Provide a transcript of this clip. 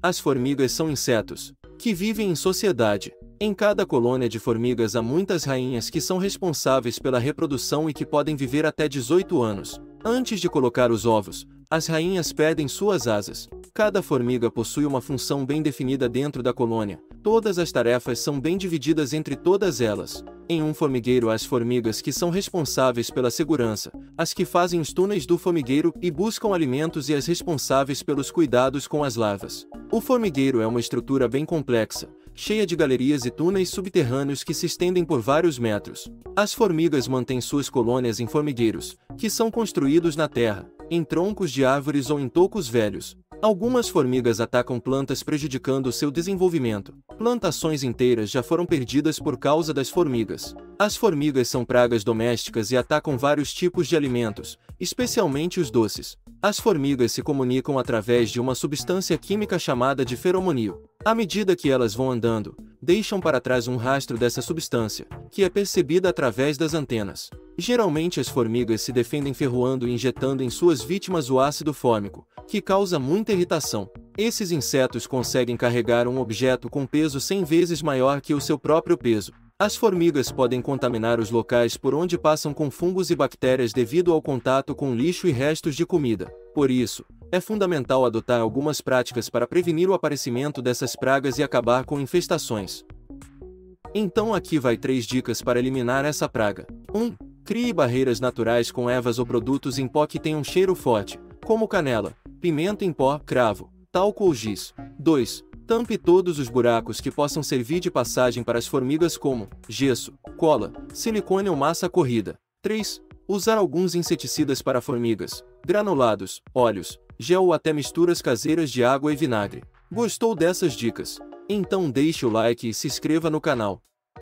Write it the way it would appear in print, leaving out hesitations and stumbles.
As formigas são insetos que vivem em sociedade. Em cada colônia de formigas há muitas rainhas que são responsáveis pela reprodução e que podem viver até 18 anos. Antes de colocar os ovos, as rainhas perdem suas asas. Cada formiga possui uma função bem definida dentro da colônia. Todas as tarefas são bem divididas entre todas elas. Em um formigueiro há as formigas que são responsáveis pela segurança, as que fazem os túneis do formigueiro e buscam alimentos e as responsáveis pelos cuidados com as larvas. O formigueiro é uma estrutura bem complexa, cheia de galerias e túneis subterrâneos que se estendem por vários metros. As formigas mantêm suas colônias em formigueiros, que são construídos na terra, em troncos de árvores ou em tocos velhos. Algumas formigas atacam plantas prejudicando seu desenvolvimento. Plantações inteiras já foram perdidas por causa das formigas. As formigas são pragas domésticas e atacam vários tipos de alimentos, especialmente os doces. As formigas se comunicam através de uma substância química chamada de feromônio. À medida que elas vão andando, deixam para trás um rastro dessa substância, que é percebida através das antenas. Geralmente as formigas se defendem ferroando e injetando em suas vítimas o ácido fórmico, que causa muita irritação. Esses insetos conseguem carregar um objeto com peso 100 vezes maior que o seu próprio peso. As formigas podem contaminar os locais por onde passam com fungos e bactérias devido ao contato com lixo e restos de comida. Por isso, é fundamental adotar algumas práticas para prevenir o aparecimento dessas pragas e acabar com infestações. Então aqui vai 3 dicas para eliminar essa praga. 1. Crie barreiras naturais com ervas ou produtos em pó que tenham cheiro forte, como canela, pimenta em pó, cravo, talco ou giz. 2. Tampe todos os buracos que possam servir de passagem para as formigas como gesso, cola, silicone ou massa corrida. 3. Usar alguns inseticidas para formigas, granulados, óleos, gel ou até misturas caseiras de água e vinagre. Gostou dessas dicas? Então deixe o like e se inscreva no canal.